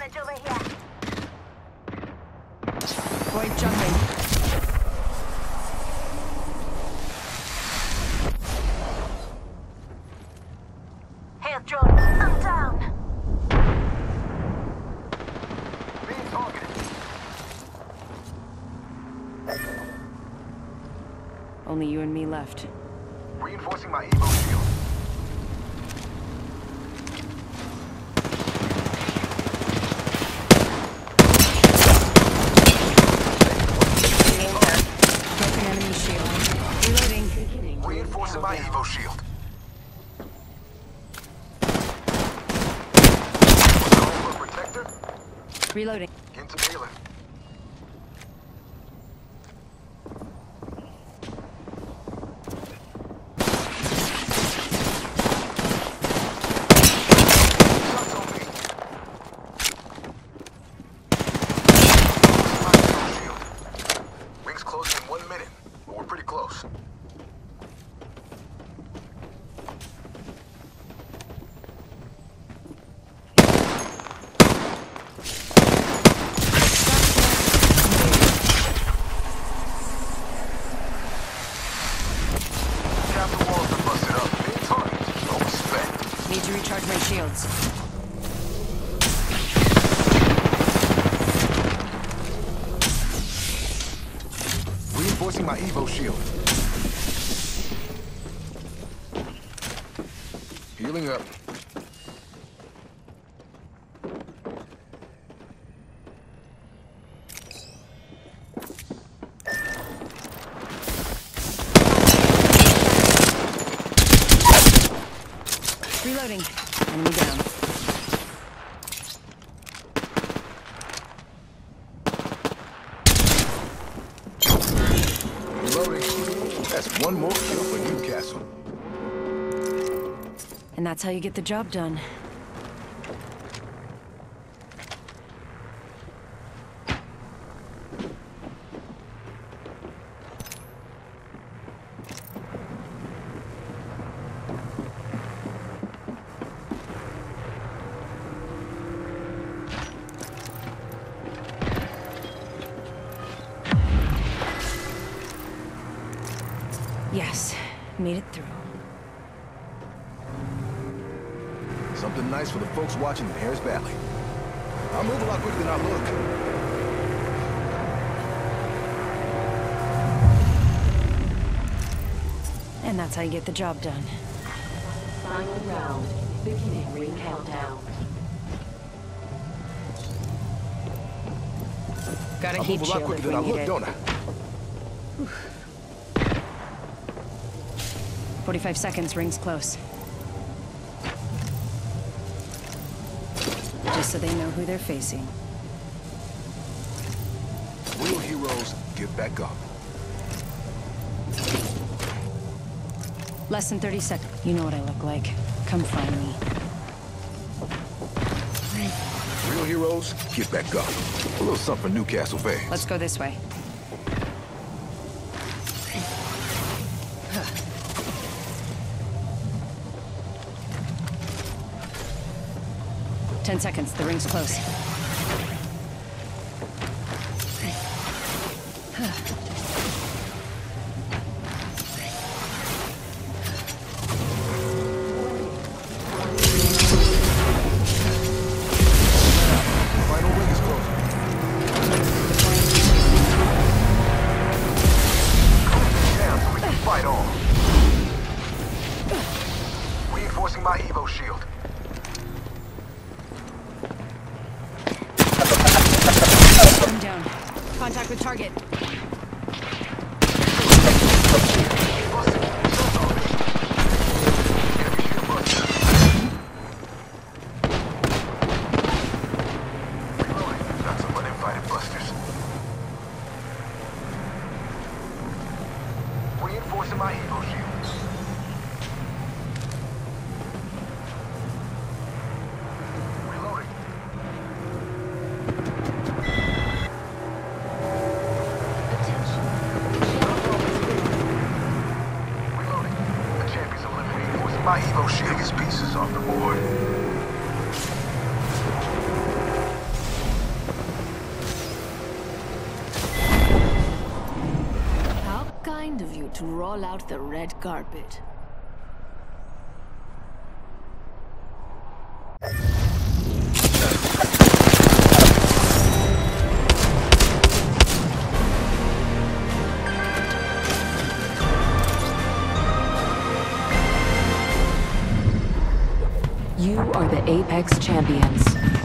Charge over here. Void jumping. Hail drone, I'm down. Being targeted. Only you and me left. Reinforcing my Evo shield. Broken enemy shield. Reloading. Reinforcing my Evo shield. Calling for a protector. Reloading. Into melee. Shots on me. My Evo shield. Rings closing in 1 minute. But we're pretty close. Half the walls are busted up. Being targeted. No respect. Need to recharge my shields. Reinforcing my Evo shield. Healing up. Reloading. Enemy down. Reloading. That's one more kill for Newcastle. And that's how you get the job done. Yes, made it through. Something nice for the folks watching in Harris Valley. I'll move a lot quicker than I look. And that's how you get the job done. Final round. Beginning ring countdown. Got a I'll heat move a lot shield quicker if than I we need look, it. don't I? 45 seconds, rings close. Just so they know who they're facing. Real heroes get back up. Less than 30 seconds. You know what I look like. Come find me. Real heroes get back up. A little something for Newcastle fans. Let's go this way. Ten seconds, the ring's close. Final ring is closing. Down so we can fight on. Reinforcing my Evo shield. I'm down. Contact with target. Got some uninvited busters. Reinforcing my Evo shields. Reloading. Attention. to roll out the red carpet. You are the Apex Champions.